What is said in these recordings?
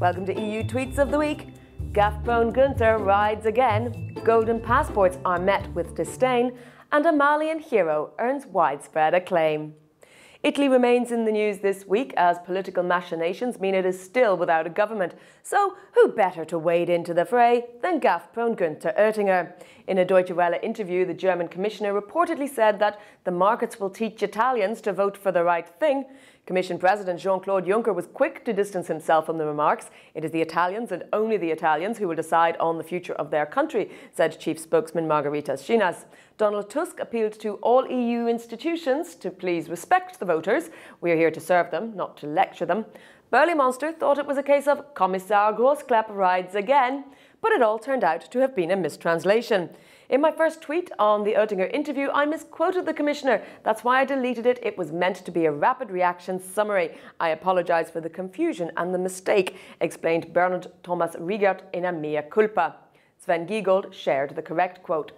Welcome to EU Tweets of the Week. Gaffe-prone Gunther rides again, golden passports are met with disdain, and a Malian hero earns widespread acclaim. Italy remains in the news this week as political machinations mean it is still without a government. So who better to wade into the fray than Gaffe-prone Gunther Oettinger? In a Deutsche Welle interview, the German commissioner reportedly said that the markets will teach Italians to vote for the right thing. Commission President Jean-Claude Juncker was quick to distance himself from the remarks. It is the Italians and only the Italians who will decide on the future of their country, said Chief Spokesman Margherita Schinas. Donald Tusk appealed to all EU institutions to please respect the voters. We are here to serve them, not to lecture them. Burly Monster thought it was a case of Kommissar Großklapp rides again, but it all turned out to have been a mistranslation. In my first tweet on the Oettinger interview, I misquoted the commissioner. That's why I deleted it. It was meant to be a rapid reaction summary. I apologise for the confusion and the mistake, explained Bernard Thomas Riegert in a mea culpa. Sven Giegold shared the correct quote.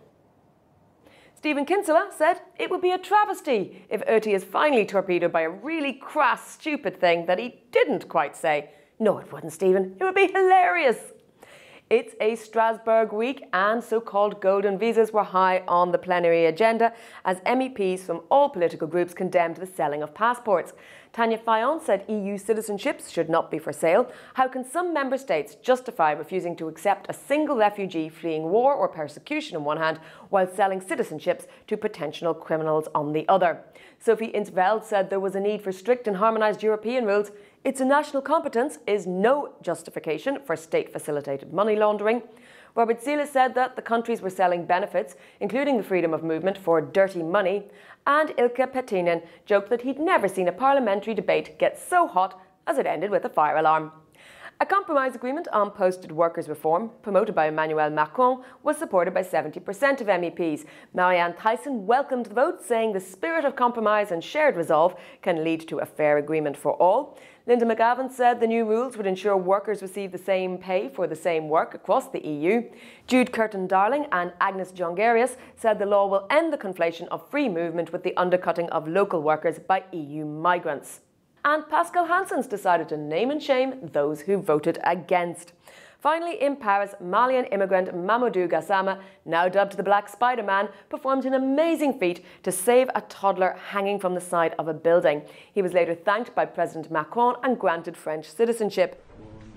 Stephen Kinsella said it would be a travesty if Oetti is finally torpedoed by a really crass, stupid thing that he didn't quite say. No, it wouldn't, Stephen. It would be hilarious. It's a Strasbourg week and so-called golden visas were high on the plenary agenda as MEPs from all political groups condemned the selling of passports. Tanya Fayon said EU citizenships should not be for sale. How can some member states justify refusing to accept a single refugee fleeing war or persecution on one hand while selling citizenships to potential criminals on the other? Sophie in 't Veld said there was a need for strict and harmonised European rules. It's a national competence is no justification for state-facilitated money laundering. Robert Zieler said that the countries were selling benefits, including the freedom of movement, for dirty money. And Ilkka Pettinen joked that he'd never seen a parliamentary debate get so hot as it ended with a fire alarm. A compromise agreement on posted workers reform, promoted by Emmanuel Macron, was supported by 70% of MEPs. Marianne Thyssen welcomed the vote, saying the spirit of compromise and shared resolve can lead to a fair agreement for all. Linda McGavin said the new rules would ensure workers receive the same pay for the same work across the EU. Jude Curtin-Darling and Agnes Jongerius said the law will end the conflation of free movement with the undercutting of local workers by EU migrants. And Pascal Hansen's decided to name and shame those who voted against. Finally, in Paris, Malian immigrant Mamoudou Gassama, now dubbed the Black Spider-Man, performed an amazing feat to save a toddler hanging from the side of a building. He was later thanked by President Macron and granted French citizenship.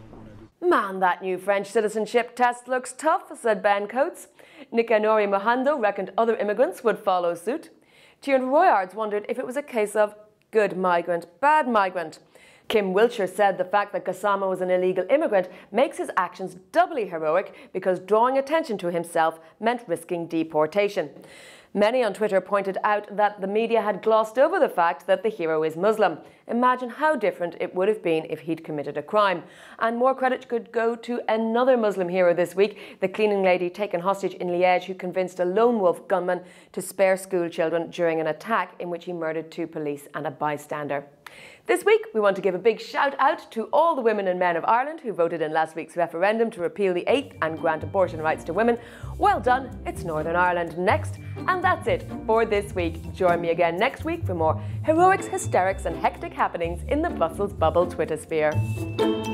Man, that new French citizenship test looks tough, said Ben Coates. Nicanori Mohando reckoned other immigrants would follow suit. Tiernan Royards wondered if it was a case of good migrant, bad migrant. Kim Wiltshire said the fact that Gassama was an illegal immigrant makes his actions doubly heroic because drawing attention to himself meant risking deportation. Many on Twitter pointed out that the media had glossed over the fact that the hero is Muslim. Imagine how different it would have been if he'd committed a crime. And more credit could go to another Muslim hero this week, the cleaning lady taken hostage in Liège who convinced a lone wolf gunman to spare school children during an attack in which he murdered 2 police and a bystander. This week, we want to give a big shout out to all the women and men of Ireland who voted in last week's referendum to repeal the 8th and grant abortion rights to women. Well done, it's Northern Ireland next. And that's it for this week. Join me again next week for more heroics, hysterics and hectic happenings in the Brussels bubble Twitter sphere.